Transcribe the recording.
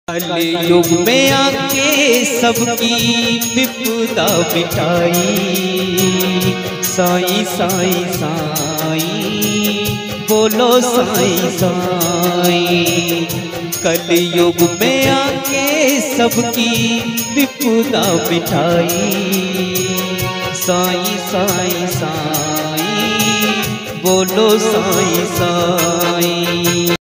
कलयुग में आके सबकी विपदा मिटाई। साईं साईं साईं बोलो साईं साईं। कलयुग में आके सबकी विपदा मिटाई। साईं साईं साईं बोलो साईं साईं।